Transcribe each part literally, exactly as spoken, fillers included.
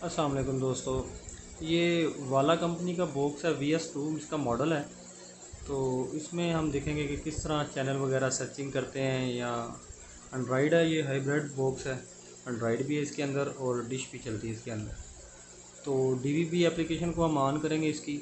अस्सलाम वालेकुम दोस्तों। ये वाला कंपनी का बॉक्स है वी एस टू, इसका मॉडल है। तो इसमें हम देखेंगे कि किस तरह चैनल वगैरह सर्चिंग करते हैं। या एंड्रॉयड है, ये हाइब्रिड बॉक्स है। एंड्रॉयड भी है इसके अंदर और डिश भी चलती है इसके अंदर। तो डी वी बी एप्लीकेशन को हम ऑन करेंगे इसकी।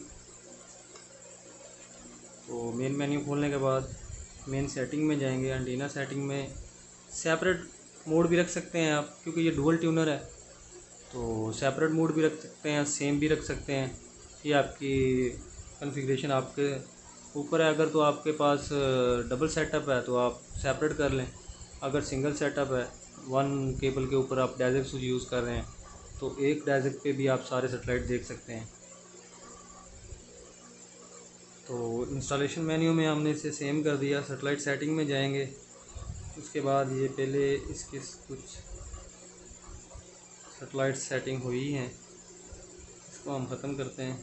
तो मेन मेन्यू खोलने के बाद मेन सेटिंग में जाएंगे। एंटीना सेटिंग में सेपरेट मोड भी रख सकते हैं आप, क्योंकि ये डुअल ट्यूनर है। तो सेपरेट मोड भी रख सकते हैं, सेम भी रख सकते हैं। ये आपकी कॉन्फ़िगरेशन आपके ऊपर है। अगर तो आपके पास डबल सेटअप है तो आप सेपरेट कर लें। अगर सिंगल सेटअप है, वन केबल के ऊपर आप डायरेक्ट स्विच यूज़ कर रहे हैं, तो एक डायरेक्ट पे भी आप सारे सेटेलाइट देख सकते हैं। तो इंस्टॉलेशन मेन्यू में हमने इसे सेम कर दिया। सेटेलाइट सेटिंग में जाएंगे। उसके बाद ये पहले इसके कुछ सेटेलाइट सेटिंग हुई हैं, इसको हम ख़त्म करते हैं।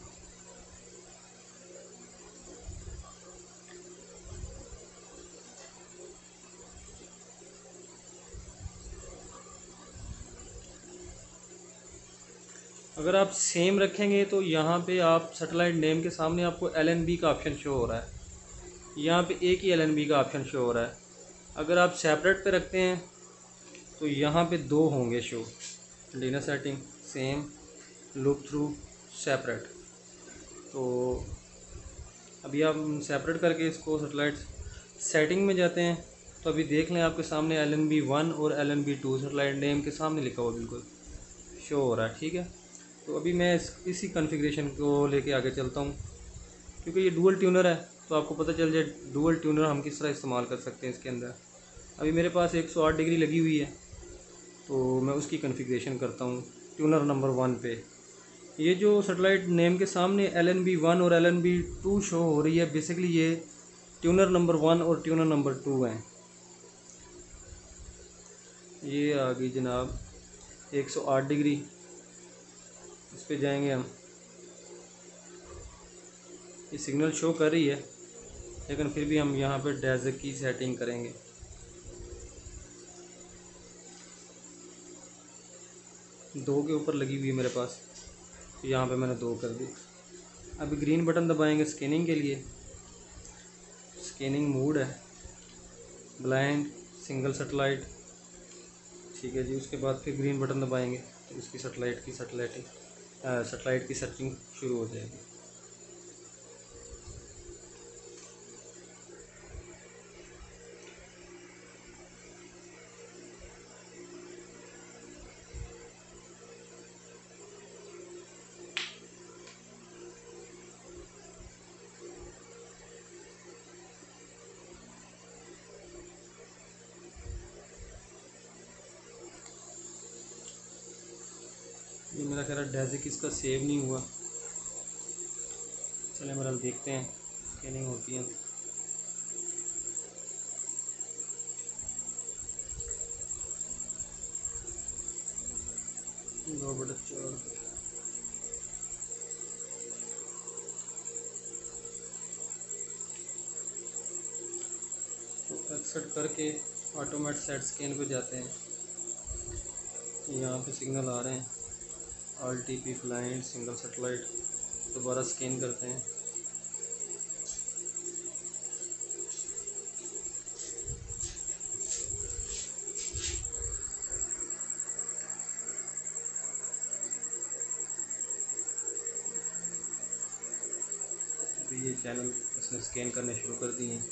अगर आप सेम रखेंगे तो यहाँ पे आप सेटेलाइट नेम के सामने आपको एल एन बी का ऑप्शन शो हो रहा है। यहाँ पे एक ही एल एन बी का ऑप्शन शो हो रहा है। अगर आप सेपरेट पे रखते हैं तो यहाँ पे दो होंगे show. Antenna setting same, look through separate. तो अभी आप सेपरेट करके इसको सेटेलाइट सेटिंग में जाते हैं। तो अभी देख लें, आपके सामने एल एन बी वन और L N B two satellite name के सामने लिखा हुआ बिल्कुल शो हो रहा है। ठीक है। तो अभी मैं इस इसी कॉन्फ़िगरेशन को लेके आगे चलता हूँ, क्योंकि ये डुअल ट्यूनर है तो आपको पता चल जाए डुअल ट्यूनर हम किस तरह इस्तेमाल कर सकते हैं इसके अंदर। अभी मेरे पास एक सौ आठ डिग्री लगी हुई है, तो मैं उसकी कॉन्फ़िगरेशन करता हूँ ट्यूनर नंबर वन पे। ये जो सेटेलाइट नेम के सामने एल एन बी वन और L N B two show हो रही है, बेसिकली ये ट्यूनर नंबर वन और ट्यूनर नंबर टू हैं। ये आ गई जनाब एक सौ आठ डिग्री। इस पे जाएंगे हम। ये सिग्नल शो कर रही है, लेकिन फिर भी हम यहाँ पे डेज़ की सेटिंग करेंगे। दो के ऊपर लगी हुई है मेरे पास, तो यहाँ पे मैंने दो कर दी। अभी ग्रीन बटन दबाएंगे स्कैनिंग के लिए। स्कैनिंग मोड है ब्लाइंड सिंगल सेटेलाइट। ठीक है जी। उसके बाद फिर ग्रीन बटन दबाएंगे तो इसकी सेटेलाइट की सेटेलाइट सेटेलाइट की सर्चिंग शुरू हो जाएगी। ये मेरा ख्याल है डेज़ इसका सेव नहीं हुआ। चलिए मेरा देखते हैं स्कैनिंग होती है। दो बटा चार तो एक्सेप्ट करके ऑटोमेट सेट स्कैन पे जाते हैं। यहाँ पे सिग्नल आ रहे हैं R T P blind single satellite. दोबारा स्कैन करते हैं। तो ये चैनल इसने स्कैन करने शुरू कर दिए हैं।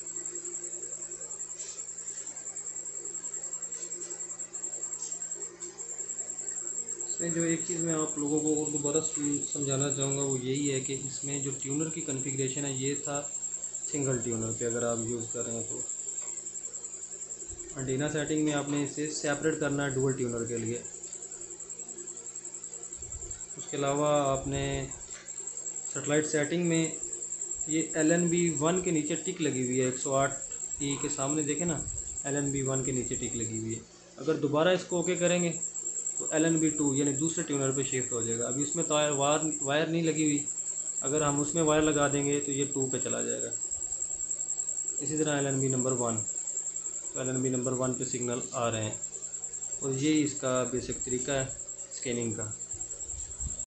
इसमें जो एक चीज़ मैं आप लोगों को और दोबारा समझाना चाहूँगा वो यही है कि इसमें जो ट्यूनर की कॉन्फ़िगरेशन है ये था सिंगल ट्यूनर पे अगर आप यूज़ कर रहे हैं तो। एंटीना सेटिंग में आपने इसे सेपरेट करना है डुअल ट्यूनर के लिए। उसके अलावा आपने सेटेलाइट सेटिंग में ये एल एन बी वन के नीचे टिक लगी हुई है। एक सौ आठ ई के सामने देखें ना, एल एन बी वन के नीचे टिक लगी हुई है। अगर दोबारा इसको ओके करेंगे तो एल एन बी टू यानी दूसरे ट्यूनर पे शिफ्ट हो जाएगा। अभी उसमें तो वायर वायर नहीं लगी हुई, अगर हम उसमें वायर लगा देंगे तो ये टू पे चला जाएगा। इसी तरह L N B number one, तो L N B number one पे सिग्नल आ रहे हैं। और ये इसका बेसिक तरीका है स्कैनिंग का।